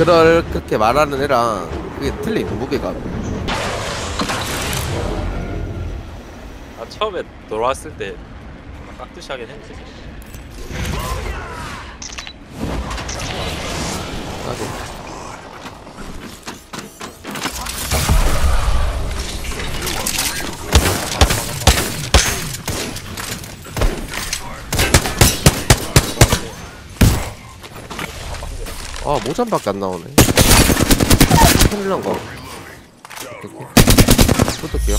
그렇게 말하는 애랑 그게 틀린 무게가. 아 처음에 돌아왔을 때 깍듯이 하긴 했는데 나도. 아 모잠밖에 안 나오네. 큰일 난 거. 붙을게요.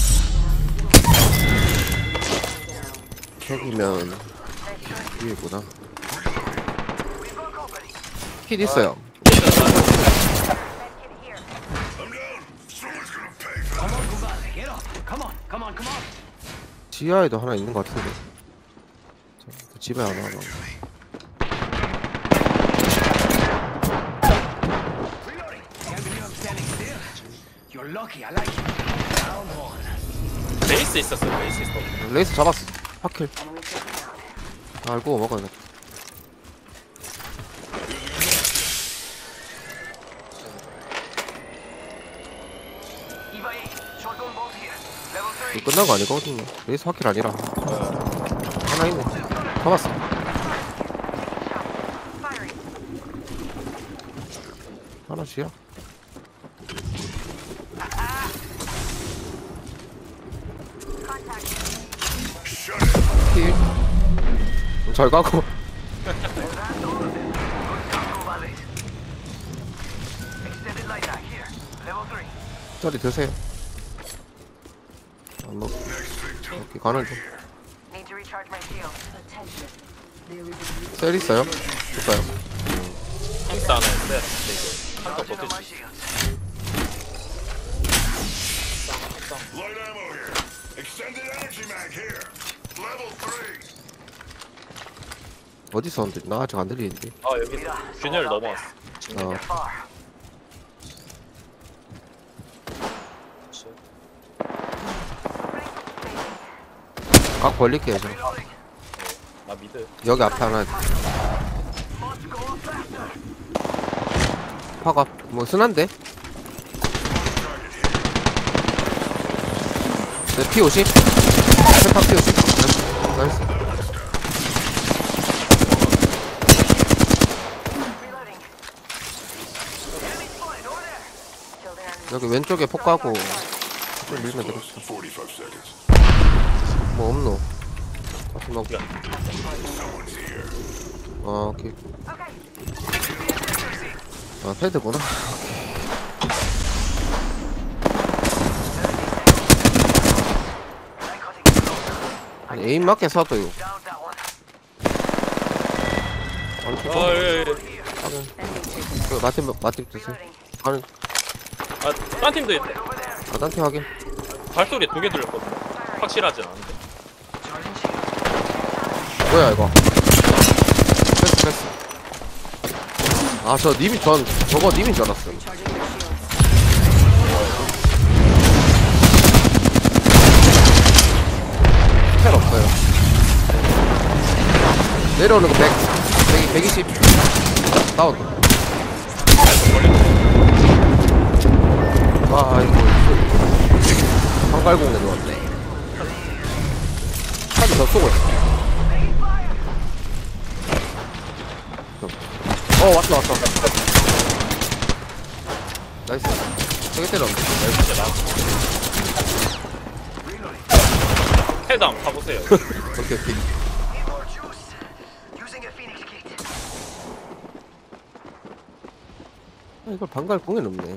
핵이면 위에구나. 킷 있어요. 지하에도 하나 있는 것 같은데. 자, 그 집에 하나 봐. 레이스 있었어요. 레이스 있어. 레이스 잡았어. 파킬. 알고 먹어야 이거 끝난 거 아니거든요. 레이스 파킬 아니라. 하나 있네. 잡았어. 하나씩이야. 킬. 잘 가고. 자리 드세요. 안 먹. 오케이 가는 중. 셀 있어요? 줄까요? 햄스 하나 있는데 이거 한턱 버티지. Light ammo here. Extended energy mag here. Level 3. 어디서 온대? 나 아직 안 들리는데. 아 여기 균열 넘어왔어. 아, 각 벌릴게요 저. 나 미드. 여기 앞에 하나. 파가 뭐 순한데? 네, P50. 세파 P50. 나이스. 여기 왼쪽에 폭 가고 좀 밀면 되겠어. 45 seconds. 뭐 없노? 다시 먹. Someone's here. 오케이. 아 패드구나. 아니 에임 맞게 쏴도 이거. 예. 그 마팀 드세요. 아니 아딴 팀도 있네. 딴팀 하긴. 발소리 2개 들렸거든. 확실하진 않은데. 뭐야 이거. 패스. 아 저 님이 저거 님인 줄 알았어. 텔 없어요. 내려오는 거 120 다운. 아 이거 방갈공에 놓았네. 카드 더 쏘고 있어. 왔어. 나이스. 저기 때렸네. 헤드 한번 타보세요. 오케이. 아, 이걸 방갈공에 넣네.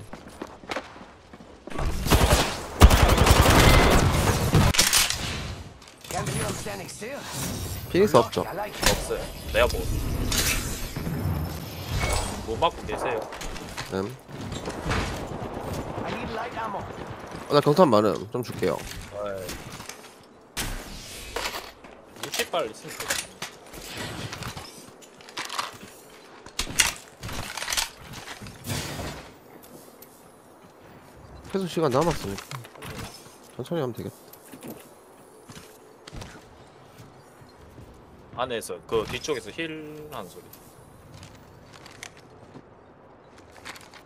피닉스 없죠? 없어요. 내가 뭐. 못 맞고 계세요. 나 경탄 많음. 좀 줄게요. 60발 있으면 돼. 회수 시간 남았으니까 천천히 하면 되겠다. 안에서 그 뒤쪽에서 힐 하는 소리.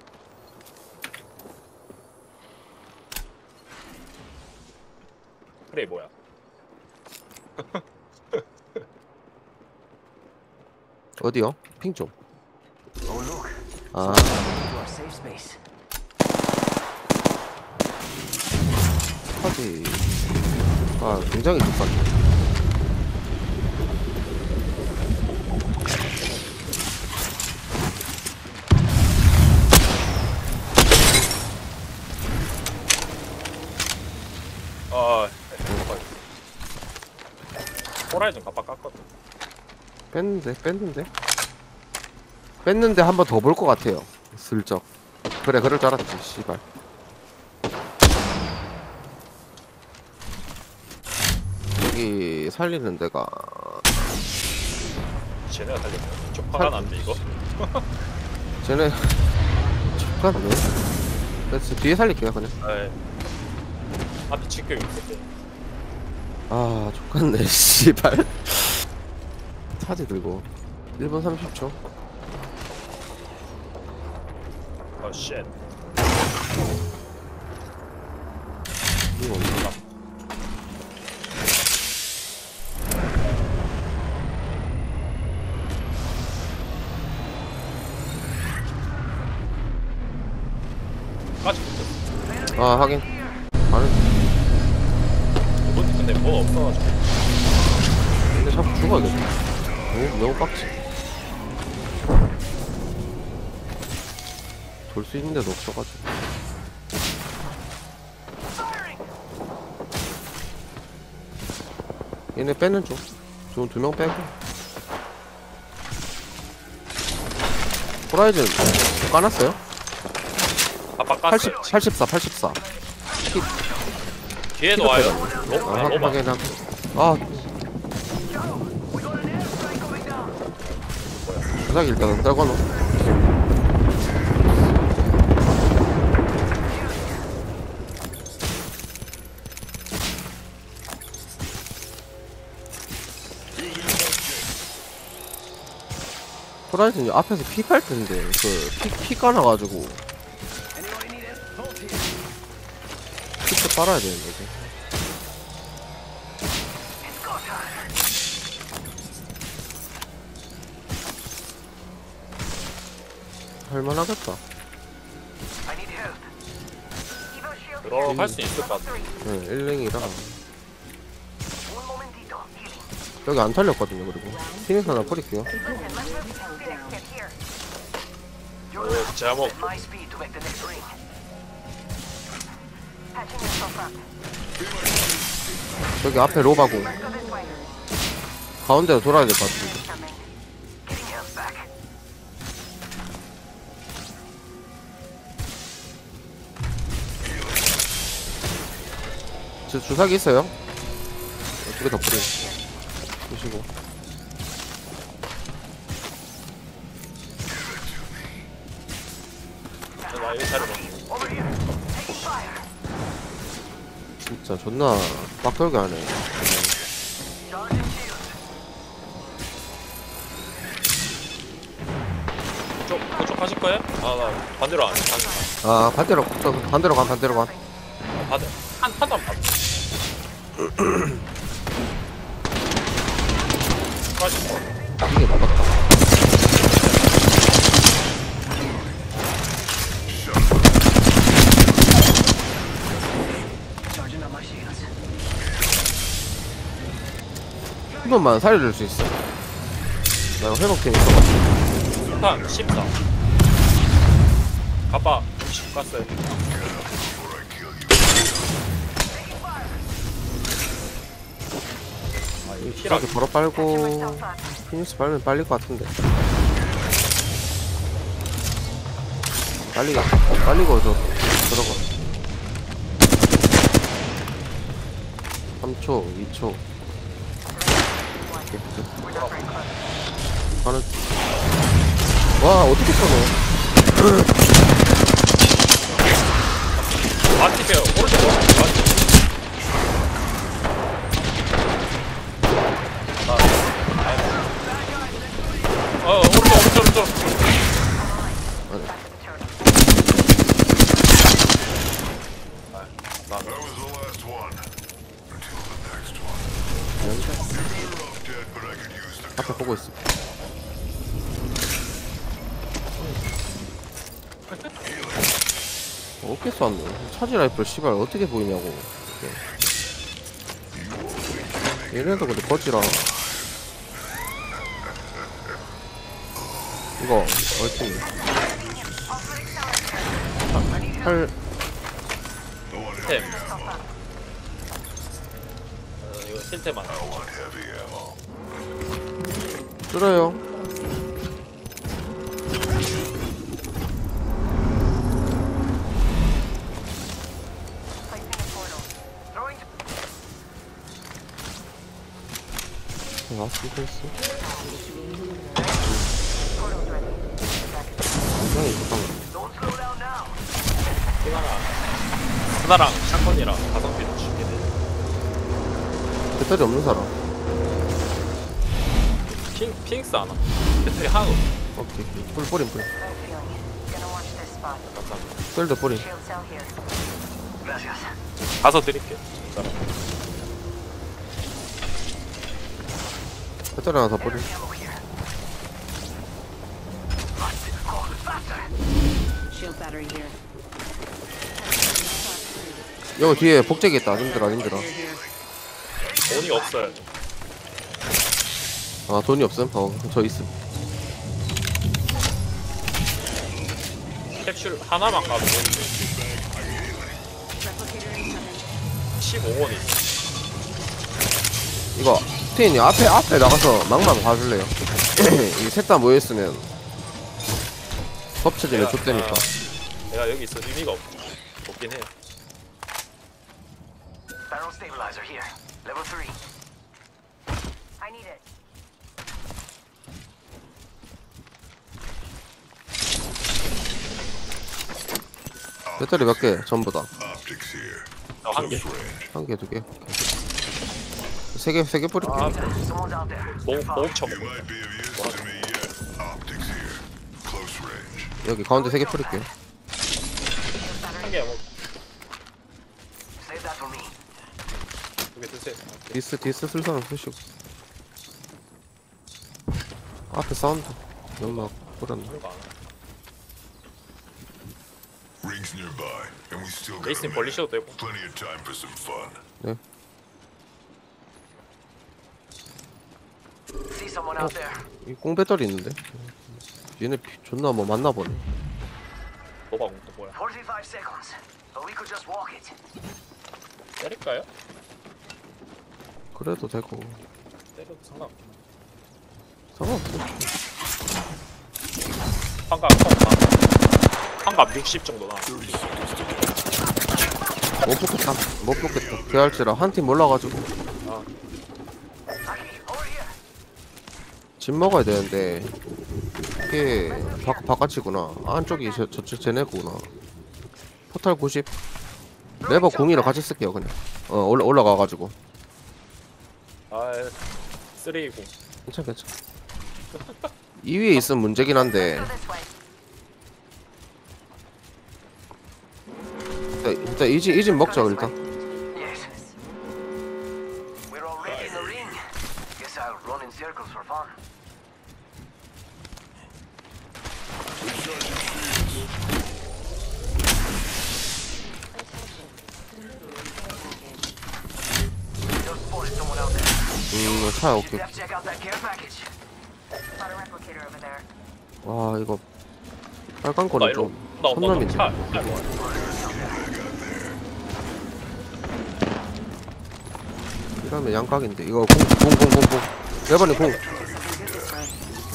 그래 뭐야? 어디요? 핑 좀. 아, 스쿼디. 아, 굉장히 좋다. 호라이즌 깜빡 깠거든. 뺐는데 한 번 더 볼 것 같아요. 슬쩍. 그래, 그럴 줄 알았지, 씨발. 여기 살리는 데가 쟤네가 살렸네. 저 화가 났네 이거. 쟤네 족같네. 그래서 뒤에 살릴게요 그냥. 에이. 앞에 직격이 있었대. 아 족같네 씨발. 차지 들고 1분 30초. 어 쉣. 이거 없나? 까지 붙었어. 아 하긴 아는. 이번 근데 뭐 없어가지고. 근데 자꾸 죽어야겠다. 너무 빡치. 돌 수 있는 데도 없어가지고. 얘네 빼는 중. 좀 2명 빼고. 호라이즌 까놨어요? 깜빡 80, 깠어요. 84. 뒤에도 와요. 아, 로마. 확인하고. 아. 부작 일단은 떨궈놓. 호라이즌 앞에서 피 깔 텐데, 피 까놔가지고. 피트 빨아야 되는데, 이제. 할만하겠다. 들어갈 수 있을 것 같아. 네, 1랭이랑. 여기 안 털렸거든요, 그리고. 피닉스 하나 뿌릴게요. 제가 뭐 여기 앞에 로바고. 가운데로 돌아야 될 것 같은데. 저 주사기 있어요? 2개 더 뿌려. 주시고. 나 이거 자리 뭐. 진짜 존나 빡돌게 하네. 그쪽 하실 거예요? 아, 나 반대로 안 해. 아, 반대로 가. 반대. 한 판도 안 받아. 이게 맞았다. 한 번만 살려줄 수 있어. 나 회복템 있어가지고. 판 14. 가빠 60 갔어요. 이렇게 바로 빨고 피니스 빨면 빨릴 것 같은데. 빨리고 저 들어가. 3초, 2초. 가는. 와 어떻게 써너? 마티페어 오른쪽 마티. 오른쪽. That was the last one. Until 앞에 보고 있어. 어떻게 쐈노? 차지 라이플 씨발 어떻게 보이냐고. 얘네도 근데 거지라. 이거 얼티미 8 템. 이거 실템 하나. 줄어요. 왔을 했어. 굉장히 좋다. 하나랑 샷건이랑 가성비도 쉽게 돼. 배터리 없는 사람. 핑스 하나. 배터리 하나도 없어. 오케이. 뿌리 뿌린 뿌리. 감사합니다. 셀드 뿌린. 가서 드릴게요. 진짜로. 배터리 하나 더 뿌린. Shield battery here. 여기 뒤에 복제기 있다. 님들아. 돈이 없어요. 아 돈이 없음? 저 있음. 캡슐 하나만 가도 되는데 Replicator incoming. 15원이 있어. 이거 스테인이 앞에 나가서 막막 봐줄래요? 이 셋 다 모여있으면 덮쳐지면 좆대니까. 내가 여기 있어 의미가 없긴 해요. Barrel stabilizer here. Level 3. I need it. 배터리 몇 개? 전부 다. Optics here. 한 개. Close range. 한 개, 두 개. 세 개 뿌릴게. 아, Someone's out there. 목 쳐먹고. You might be of use to me yet. Optics here. Close range. 여기 가운데 세 개 뿌릴게. 한 개 먹. Save that for me. 두개 드세요. 디스 쓸 사람 쓰시고. 앞에 사운드. 연막 뿌렸나? 하는 거 안 해. Rings nearby, and we still got a 레이스님 minute. 벌리셔도 되고. Plenty of time for some fun. 네. See someone out there. 이 꽁배터리 있는데? 얘네 존나 뭐 맞나 보네. 노방 또 뭐야? 45 seconds. But we could just walk it. 때릴까요? 그래도 되고. 때려도 상관없긴 상관없어. 환갑 60 정도 나. 못 뽑겠다. 개할지라 한 팀 몰라가지고. 아, Over here. 집 먹어야 되는데 이게 바깥이구나. 안쪽이 저쪽 쟤네구나. 포탈 90. 레버 0이랑 같이 쓸게요 그냥. 올라가가지고. 아, 320. 괜찮. 2위에 있으면 문제긴 한데 Go this way. 일단 이 집 먹자 일단. Yes. We're already in the ring. Guess I'll run in circles for fun. Just spotted someone out there. 차 오케이. Let's check out that care package. Spot a replicator over there. 와 이거 빨간 나 거는 일로. 좀 나 선남인데. 차. 이러면 양각인데 이거 공 레버니 공. This way.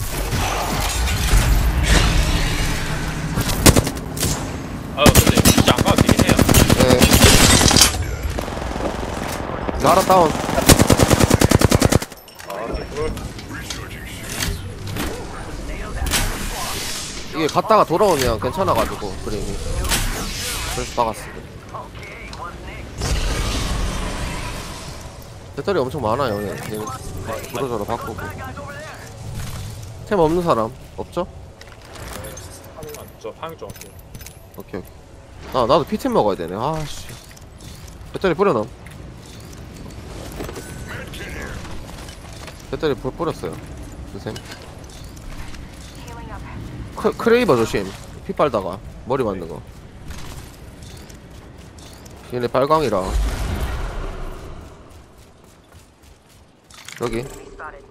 아, 근데 진짜 안 가도 되긴 해요. 네. 나라 다운. 이게 갔다가 돌아오면 괜찮아가지고 그림이. 그래서 박았어. 배터리 엄청 많아요. 얘 부러져라 바꾸고. 템 없는 사람 없죠? 저 방이 좀 없어요. 오케이. 나도 피템 먹어야 되네. 아씨. 배터리 뿌려놔. 배터리 뿌렸어요. 쌤. Healing up. 크레이버 조심. 피 빨다가 머리 맞는 거. 얘네 빨강이라. 여기 Enemy spotted.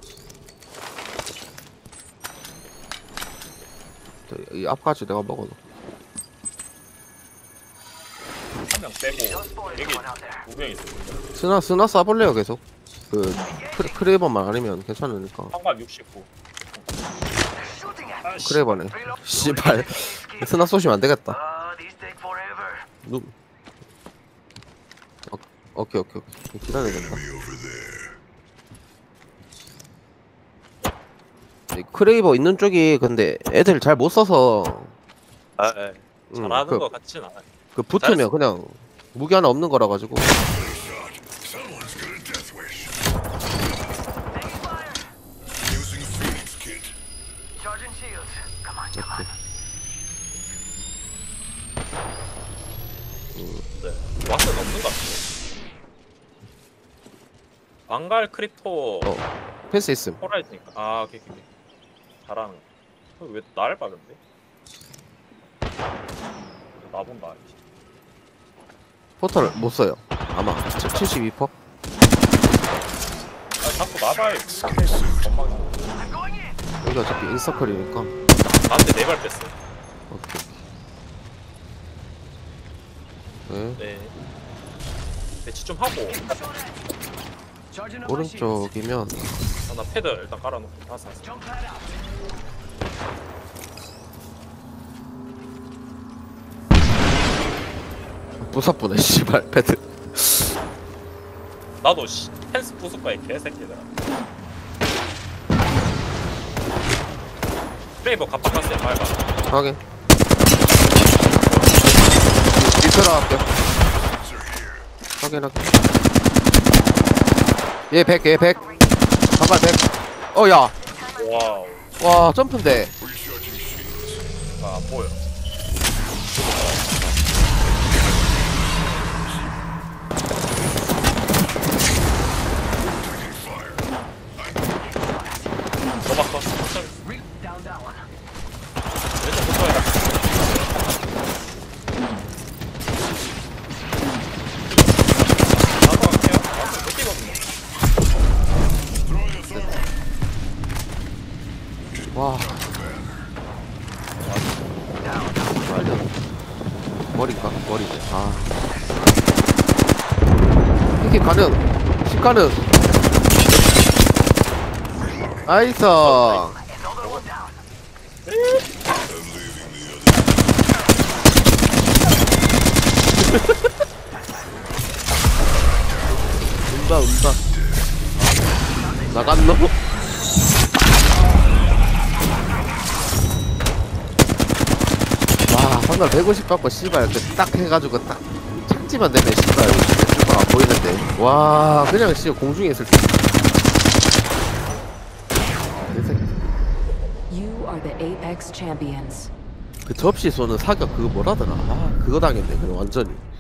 이 앞까지 내가 먹어놓. 한 명 빼고 Just spotted 여기 someone out there. 2명 있어. 스나 쏴볼래요 계속. 그 크레이버만 아니면 괜찮으니까. 상관 69. Shooting at me. 크레이버네. 씨발 스나 쏘시면 안 되겠다. These take forever. 눈. 오케이. 기다려야 된다. 이 크레이버 있는 쪽이 근데 애들 잘 못 써서 아, 예. 잘하는 그- 거 같진 않아. 그 붙으면 잘했어. 그냥 무기 하나 없는 거라 가지고. Someone's got a death wish. Taking fire. Using Phoenix kit. Charging shields. Come on. 네. 왁스는 없는 거 같아. 망갈 크립토 패스 있음. 호라이즈니까. 아, 오케이. 잘하는 거. 왜 나를 박은데? 나 본다. 포털 못 써요. 아마 72%. 아, 자꾸 나발. 건망. I'm going in. 여기 어차피 인서클이니까. 나한테 4발 뺐어. 오케이. 네. 네. 배치 좀 하고. Charging up my shields. 오른쪽이면 아, 나 패드 일단 깔아놓고 다시. Jump pad out. 부사부네 씨발 패드. 나도 펜스 부술 거야, 개새끼들아. 프레이버 갑박했어요, 말가. 확인. 밑으로 할게. 확인. 얘 100, 얘 100. 잠깐 100. 야. 와우. 와, 점프인데. 아, 안 보여. 너막 더 천천히. Down that one. 왼쪽 붙어야 나도 갈게요. 아, 못 뛰거든요. 와. 빨려. 머리가, 머리네. 아. 이게 가능. 식가능. 나이스. Another one down. 운다. 나갔노? 와, 방금 150 받고 씨발 딱 해가지고 딱 착지만 되네 씨발. 아, 보이는데. 와, 그냥 씨 공중에 있을 때. You are the Apex champions. 그 접시 쏘는 사격 그거 뭐라더라. 아, 그거 당했네. 그냥 완전히.